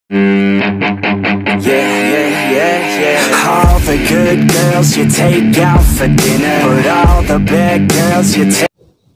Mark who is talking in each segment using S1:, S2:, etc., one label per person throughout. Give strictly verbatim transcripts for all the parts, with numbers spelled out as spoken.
S1: Yeah, yeah, yeah, yeah. All the good girls you take out for dinner, but all the bad girls you take.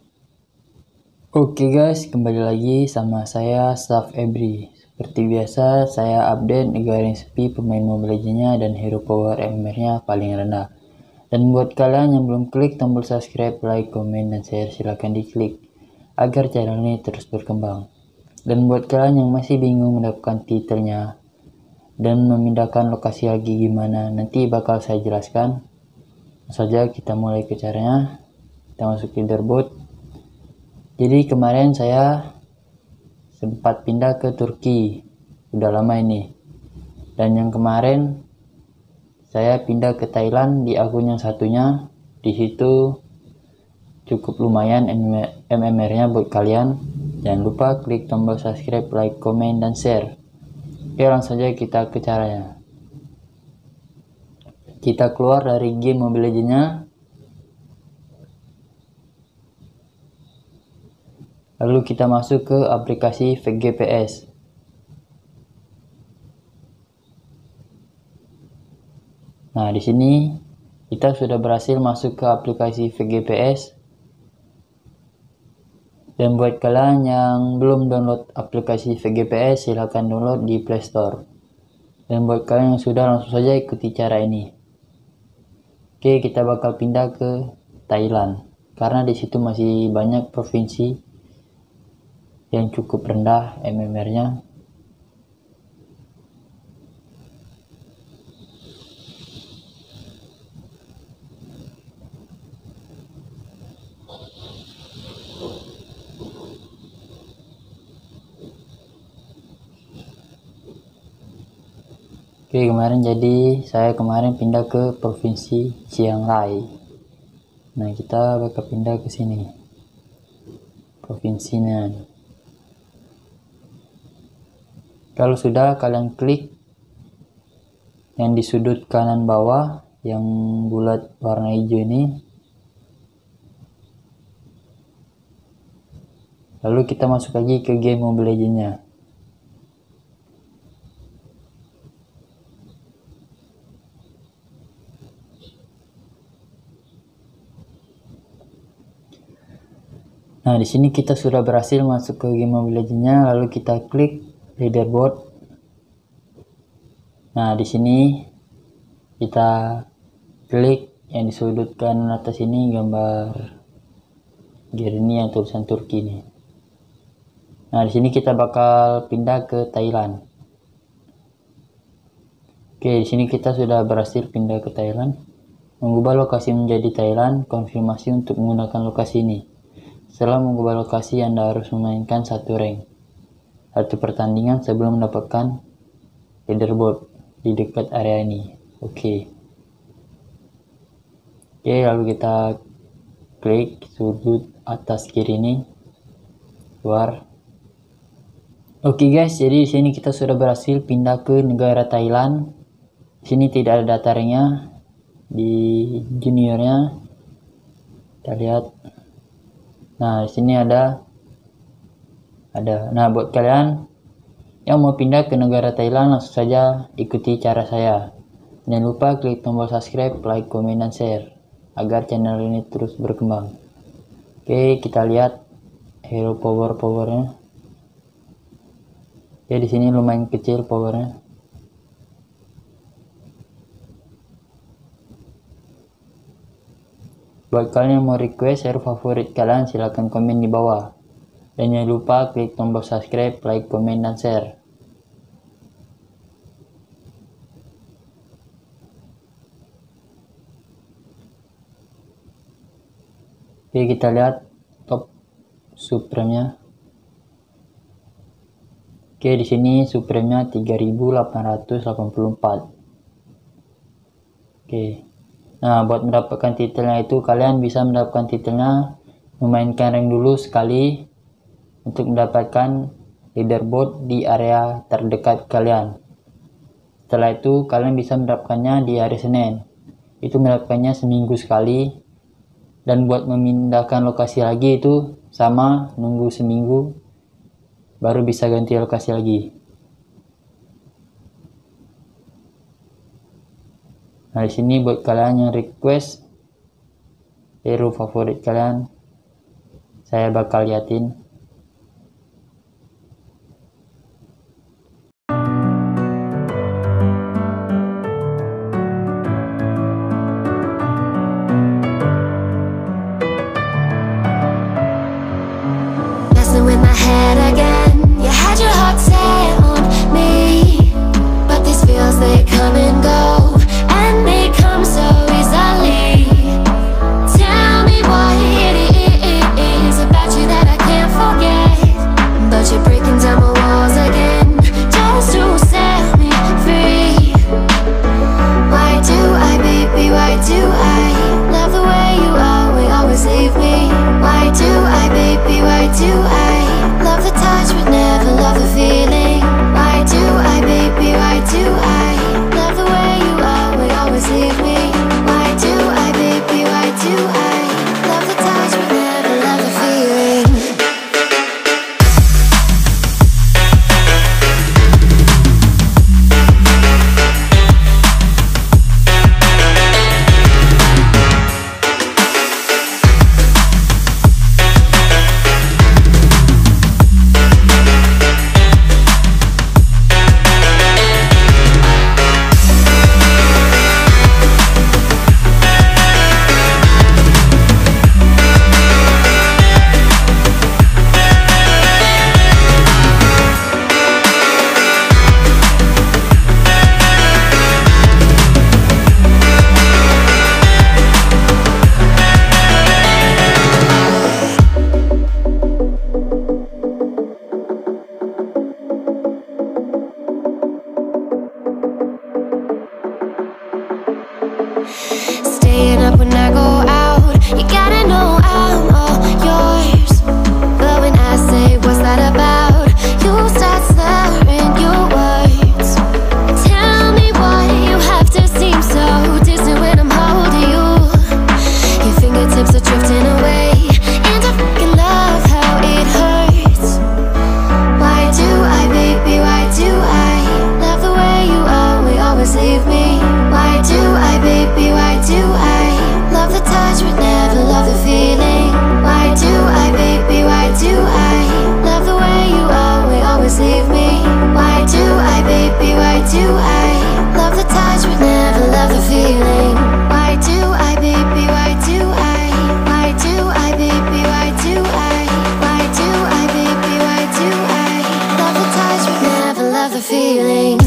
S2: Oke guys, kembali lagi sama saya Staff Ebri. Seperti biasa, saya update negara yang sepi, pemain Mobile Legends-nya dan hero power M M R-nya paling rendah. Dan buat kalian yang belum klik tombol subscribe, like, komen, dan share, silahkan diklik agar channel ini terus berkembang. Dan buat kalian yang masih bingung mendapatkan titelnya dan memindahkan lokasi lagi gimana, nanti bakal saya jelaskan. Langsung saja kita mulai ke caranya. Kita masuk leaderboard. Jadi kemarin saya sempat pindah ke Turki, udah lama ini. Dan yang kemarin saya pindah ke Thailand di akun yang satunya. Di situ cukup lumayan M M R-nya buat kalian. Jangan lupa klik tombol subscribe, like, komen, dan share. Oke, langsung saja kita ke caranya. Kita keluar dari game Mobile Legends-nya. Lalu kita masuk ke aplikasi V G P S. Nah, di sini kita sudah berhasil masuk ke aplikasi V G P S. Dan buat kalian yang belum download aplikasi V G P S, silahkan download di Play Store. Dan buat kalian yang sudah, langsung saja ikuti cara ini. Oke, kita bakal pindah ke Thailand karena di situ masih banyak provinsi yang cukup rendah M M R-nya. Oke, kemarin jadi saya kemarin pindah ke provinsi Chiang Rai. Nah, kita bakal pindah ke sini. Provinsinya. Kalau sudah, kalian klik yang di sudut kanan bawah yang bulat warna hijau ini. Lalu kita masuk lagi ke game Mobile Legends-nya. Nah, di sini kita sudah berhasil masuk ke game Mobile Legends-nya, lalu kita klik leaderboard. Nah, di sini kita klik yang di sudut kanan atas ini gambar Gerni yang tulisan Turki nih. Nah, di sini kita bakal pindah ke Thailand. Oke, di sini kita sudah berhasil pindah ke Thailand. Mengubah lokasi menjadi Thailand, konfirmasi untuk menggunakan lokasi ini. Setelah mengubah lokasi, Anda harus memainkan satu rank, satu pertandingan sebelum mendapatkan leaderboard di dekat area ini. Oke. Oke, lalu kita klik sudut atas kiri ini, keluar. Oke guys, jadi di sini kita sudah berhasil pindah ke negara Thailand. Di sini tidak ada data ranknya di juniornya. Kita lihat. Nah, di sini ada ada. Nah, buat kalian yang mau pindah ke negara Thailand, langsung saja ikuti cara saya. Jangan lupa klik tombol subscribe, like, komen, dan share agar channel ini terus berkembang. Oke, kita lihat hero power-powernya. Ya, di sini lumayan kecil powernya. Buat kalian yang mau request hero favorit kalian, silahkan komen di bawah. Dan jangan lupa klik tombol subscribe, like, komen, dan share. Oke, kita lihat top supreme-nya. Oke, di sini supreme-nya tiga ribu delapan ratus delapan puluh empat. Oke. Nah, buat mendapatkan titelnya itu kalian bisa mendapatkan titelnya memainkan rank dulu sekali untuk mendapatkan leaderboard di area terdekat kalian. Setelah itu kalian bisa mendapatkannya di hari Senin. Itu mendapatkannya seminggu sekali. Dan buat memindahkan lokasi lagi itu sama, nunggu seminggu baru bisa ganti lokasi lagi. Nah, di sini buat kalian yang request hero favorit kalian, saya bakal liatin.
S3: With my head again, you had your heart set on me, but these feels, they come and go, and they come so easily. Tell me what it is about you that I can't forget, but you're breaking down my walls again, just to set me free. Why do I, baby, why do I love the way you are, we always leave me? Why do I, baby, why do I love the touch but never love the feeling? Why do I, baby, why do I love the way you are, we always leave me? Why do I, baby, why do I love the touch but never love the feeling? Staying up when I go out, you gotta know I'm all yours. But when I say what's that about, you start slurring your words. Tell me why you have to seem so distant when I'm holding you. Your fingertips are drifting away, and I fucking love how it hurts. Why do I, baby, why do I love the way you are, we always leave me? Why do I, baby, why do I love the touch but never love the feeling? Why do I, baby, why do I love the way you are, we always leave me? Why do I, baby, why do I love the touch but never love the feeling? Why do I, baby, why do I Why do I, baby, why do I Why do I, baby, why do I love the touch but never love the feeling?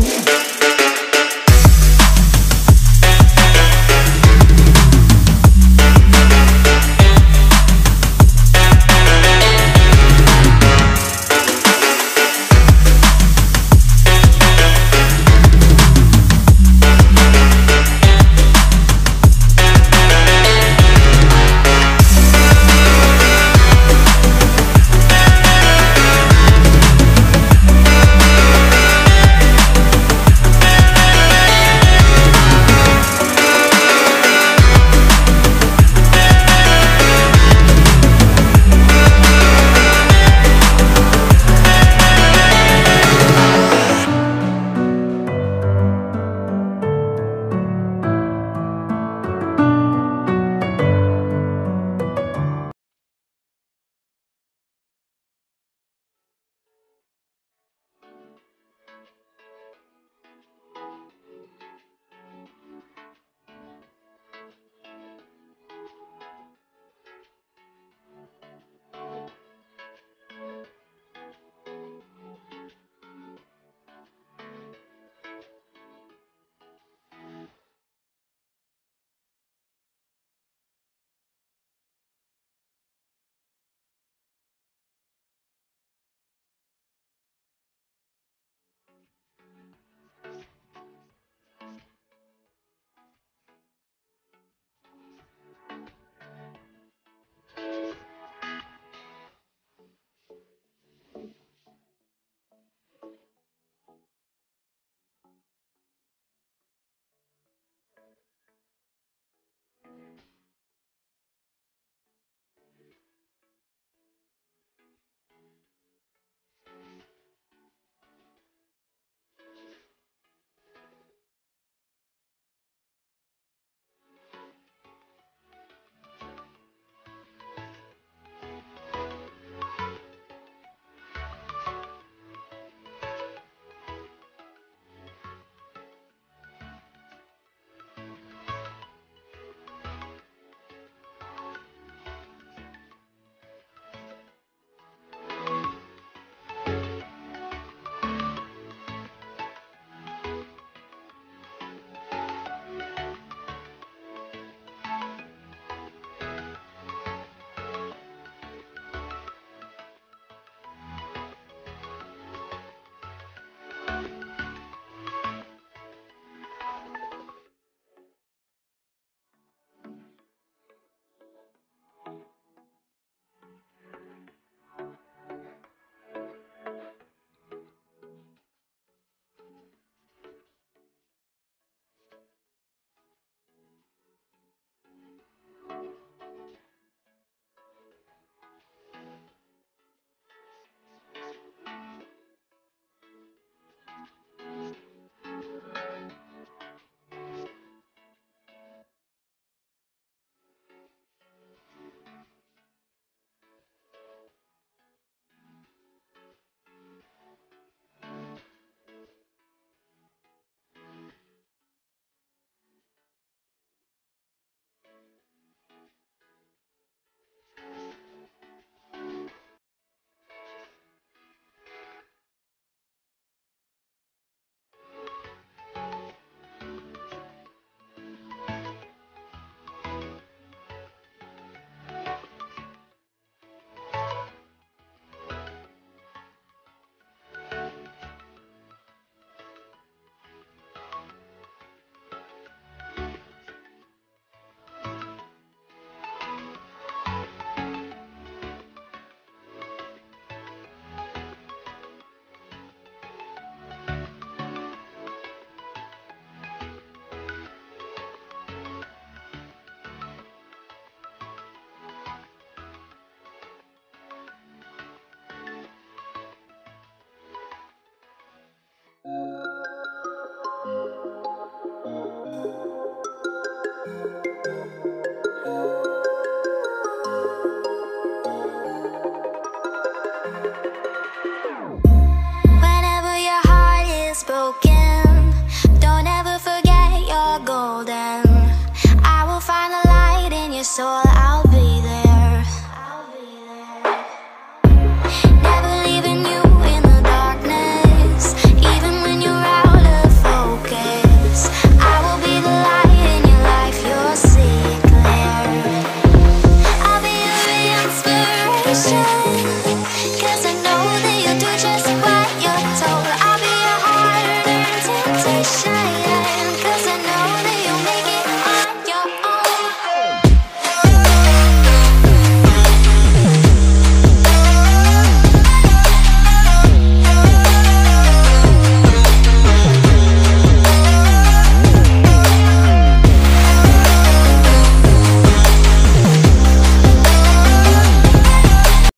S3: shine.